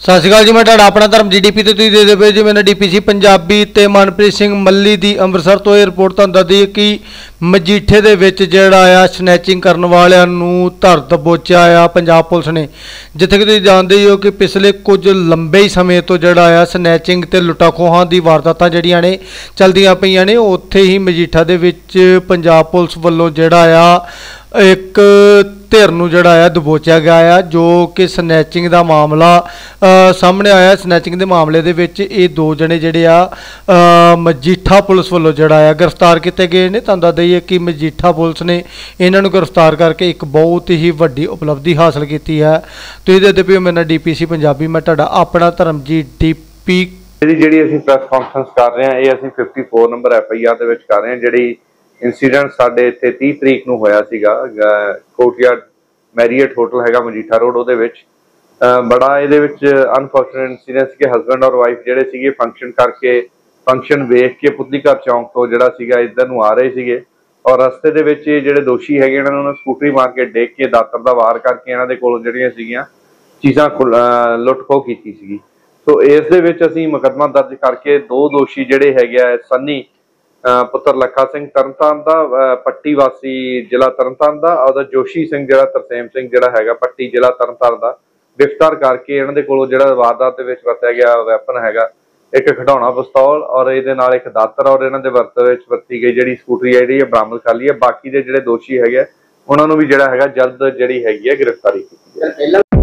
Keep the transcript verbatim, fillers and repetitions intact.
सत श्री अकाल जी, मैं तुहाडा अपना धर्म जी डी पी ते तुसीं देखदे पए जी मैंने डी पी सी पंजाबी ते मनप्रीत सिंह मल्ली दी अंमृतसर तो ये रिपोर्ट तुहानूं दस्सदी कि मजीठे दे विच जिहड़ा आ स्नैचिंग करन वालिआं नूं धर दबोचिआ आ पंजाब पुलिस ने। जिथे कि तुसीं जाणदे ही हो कि पिछले कुछ लंबे ही समय तो जिहड़ा आ स्नैचिंग ते लुट्टा खोहां दी वारदातां जिहड़ियां ने चलदियां पईआं ने। उत्थे ही मजीठा दे विच पंजाब पुलिस वल्लों जिहड़ा आ एक धिर नूं जिहड़ा आ दबोचिआ गया आ, जो कि स्नैचिंग दा मामला सामने आया। स्नैचिंग दे मामले दे विच ये दो जने जिहड़े आ मजीठा पुलिस वल्लों जिहड़ा आ गिरफ्तार किए गए ने। तुहानूं दस दईए कि मजीठा पुलिस ने इन्हां नूं गिरफ्तार करके एक बहुत ही वड्डी उपलब्धि हासिल की है। तुसीं देखदे पए हो मेरा डी पी सी पंजाबी, मैं तुहाडा अपना धर्म जी डी पी। ਜਿਹੜੀ ਅਸੀਂ ਪ੍ਰੈਸ ਕਾਨਫਰੰਸ ਕਰ ਰਹੇ ਹਾਂ ਇਹ ਅਸੀਂ चौवन ਨੰਬਰ ਐਫ ਆਈ ਆਰ ਦੇ ਵਿੱਚ ਕਰ ਰਹੇ ਹਾਂ। ਜਿਹੜੀ इंसीडेंट साढ़े इत्थे तीस तरीक नूं होया सीगा कोर्टयार्ड मैरियट होटल हैगा मजीठा रोड उहदे विच बड़ा इहदे विच अनफॉर्चुनेट इंसीडेंट कि हसबैंड और वाइफ जिहड़े सीगे फंक्शन करके फंक्शन वेख के पुतलीघर चौंक तो जिहड़ा सीगा इधर नूं आ रहे सीगे और रस्ते दे विच जिहड़े दोषी हैगे इन्हां नूं स्कूटरी मार के डेग के दातर दा वार करके इन्हां दे कोल जिहड़ियां सीगीआं चीज़ां लुट खोह कीती सीगी। सो इस दे विच असीं मुकदमा दर्ज करके दो दोषी जिहड़े हैगे आ सन्नी पुत्र लखा सिंह तरनतारन दा पट्टी वासी जिला तरनतारन दा और जोशी सिंह जिहड़ा तरसेम सिंह जिहड़ा हैगा पट्टी जिला तरनतारन दा गिरफ्तार करके इन्हां दे कोलों जिहड़ा वारदात दे विच वरतिया गया वैपन हैगा एक खिडौना पिस्तौल और इहदे नाल एक दातर और इन्हां दे वरत विच वरती गई जिहड़ी स्कूटरी है जिहड़ी बरामद कर ली है। बाकी दे जिहड़े दोषी हैगे उन्हां नूं भी जिहड़ा हैगा जल्द जिहड़ी हैगी है गिरफ्तारी कीती जाए।